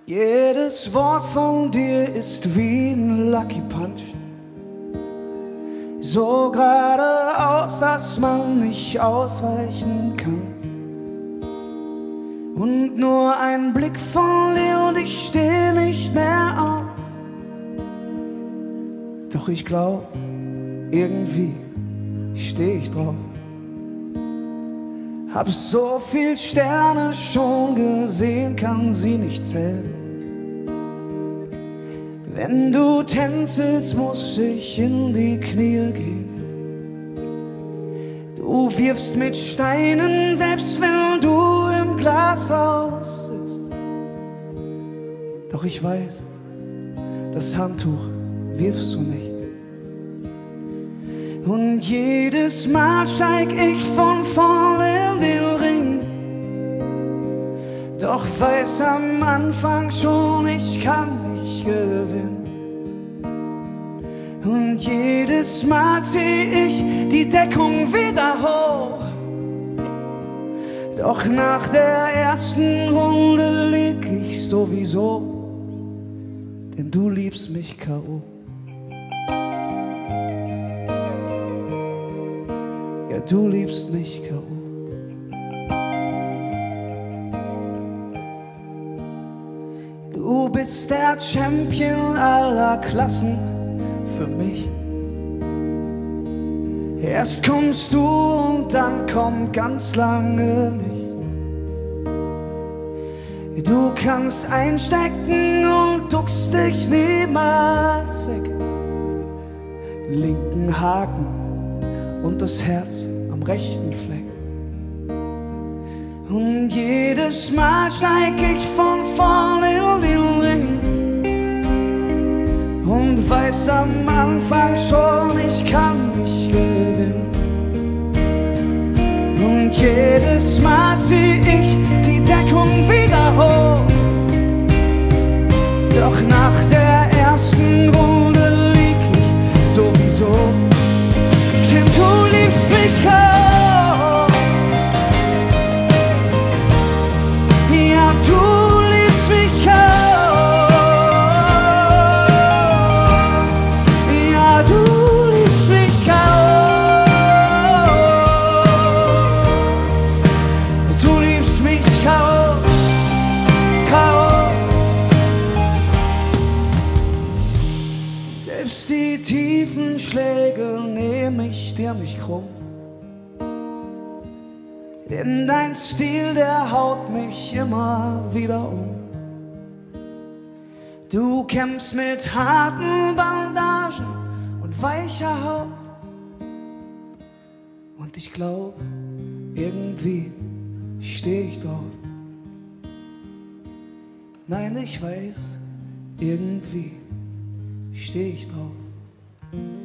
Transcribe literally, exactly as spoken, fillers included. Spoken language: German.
Jedes Wort von dir ist wie ein Lucky Punch, so geradeaus, dass man nicht ausweichen kann. Und nur ein Blick von dir und ich steh nicht mehr auf. Doch ich glaub, irgendwie steh ich drauf. Hab so viel Sterne schon gesehen, kann sie nicht zählen. Wenn du tänzelst, muss ich in die Knie gehen. Du wirfst mit Steinen, selbst wenn du im Glashaus sitzt. Doch ich weiß, das Handtuch wirfst du nicht. Und jedes Mal steig ich von vorn in den Ring. Doch weiß am Anfang schon, ich kann nicht gewinnen. Und jedes Mal zieh ich die Deckung wieder hoch. Doch nach der ersten Runde lieg ich sowieso, denn du liebst mich K O Ja, du liebst mich K O Du bist der Champion aller Klassen für mich. Erst kommst du und dann kommt ganz lange nichts. Du kannst einstecken und duckst dich niemals weg. Den linken Haken und das Herz am rechten Fleck. Und jedes Mal steig ich von vorne in den Ring und weiß am Anfang schon, ich kann nicht gewinnen. Und jedes Mal zieh ich die Deckung wieder hoch. Doch nach der ersten Runde lieg ich sowieso, denn du liebst mich K O Ja, du liebst mich K O Ja, du liebst mich K O Du liebst mich K O K O Selbst die tiefen Schläge nehm ich dir nicht krumm. Denn dein Stil, der haut mich immer wieder um. Du kämpfst mit harten Bandagen und weicher Haut. Und ich glaub, irgendwie steh ich drauf. Nein, ich weiß, irgendwie steh ich drauf.